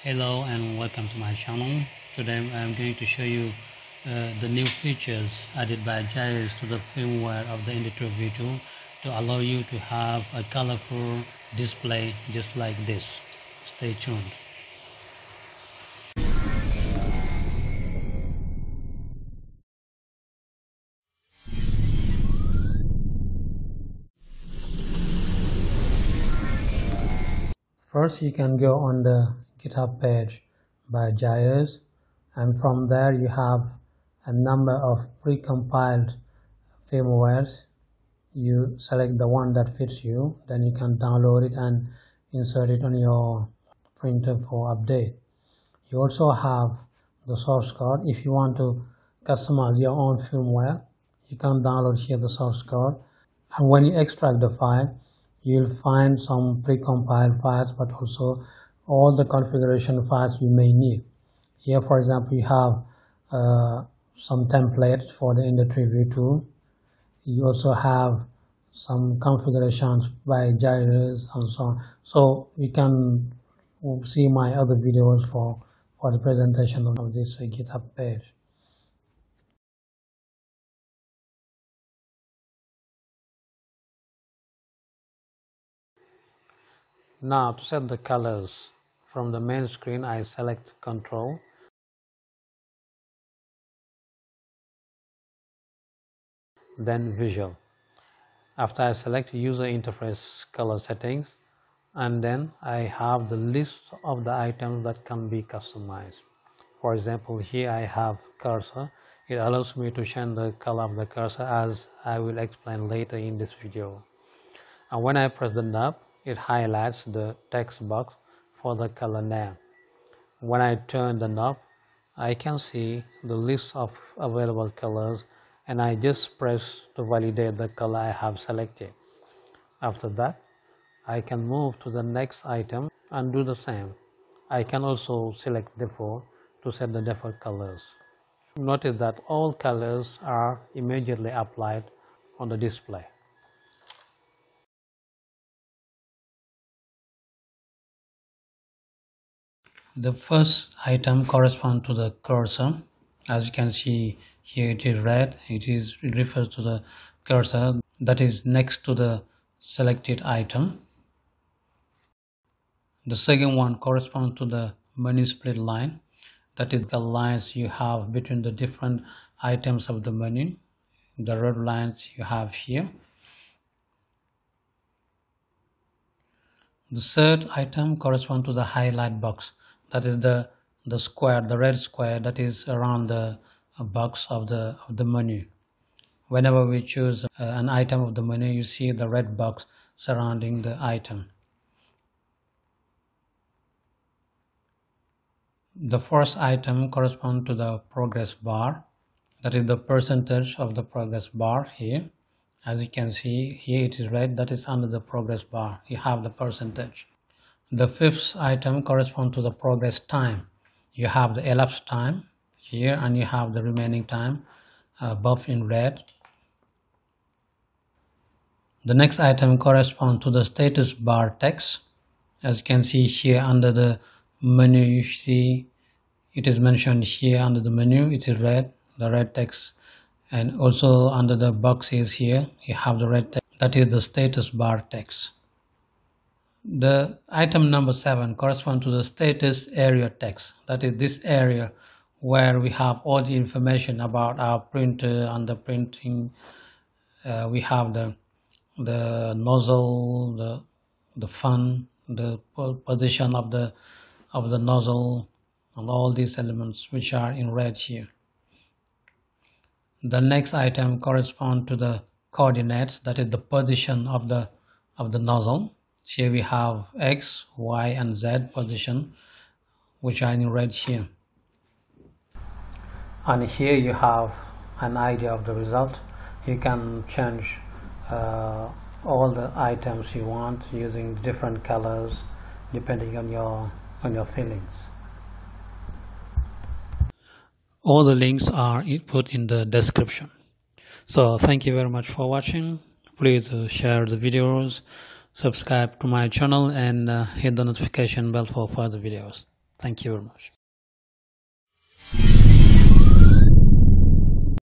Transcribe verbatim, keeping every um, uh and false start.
Hello and welcome to my channel. Today I'm going to show you uh, the new features added by Gyrus to the firmware of the Indie V two to allow you to have a colorful display just like this. Stay tuned. First, you can go on the GitHub page by Gyrus, and from there you have a number of pre-compiled firmwares. You select the one that fits you, then you can download it and insert it on your printer for update. You also have the source code. If you want to customize your own firmware, you can download here the source code, and when you extract the file, you'll find some pre-compiled files, but also all the configuration files you may need. Here, for example, you have uh, some templates for the Indie V two. You also have some configurations by Gyrus and so on. So you can see my other videos for, for the presentation of this uh, GitHub page. Now to set the colors, from the main screen I select Control, then Visual. After I select User Interface Color Settings, and then I have the list of the items that can be customized. For example, here I have cursor. It allows me to change the color of the cursor, as I will explain later in this video. And when I press the knob, it highlights the text box for the color name. When I turn the knob, I can see the list of available colors, and I just press to validate the color I have selected. After that, I can move to the next item and do the same. I can also select default to set the default colors. Notice that all colors are immediately applied on the display. The first item corresponds to the cursor. As you can see here, it is red. It is it refers to the cursor that is next to the selected item. The second one corresponds to the menu split line. That is the lines you have between the different items of the menu. The red lines you have here. The third item corresponds to the highlight box. That is the the square, the red square that is around the box of the of the menu. Whenever we choose uh, an item of the menu, you see the red box surrounding the item. The first item corresponds to the progress bar. That is the percentage of the progress bar here. As you can see here, it is red. That is under the progress bar. You have the percentage. The fifth item corresponds to the progress time. You have the elapsed time here, and you have the remaining time uh, buff in red. The next item corresponds to the status bar text. As you can see here under the menu, you see it is mentioned here under the menu. It is red, the red text, and also under the boxes here you have the red text. That is the status bar text. The item number seven corresponds to the status area text. That is this area where we have all the information about our printer and the printing. Uh, we have the the nozzle, the the fan, the position of the of the nozzle, and all these elements which are in red here. The next item corresponds to the coordinates. That is the position of the of the nozzle. Here we have X, Y, and Z position, which are in red here. And here you have an idea of the result. You can change uh, all the items you want using different colors depending on your on your feelings. All the links are put in the description. So thank you very much for watching. Please uh, share the videos, subscribe to my channel, and uh, hit the notification bell for further videos. Thank you very much.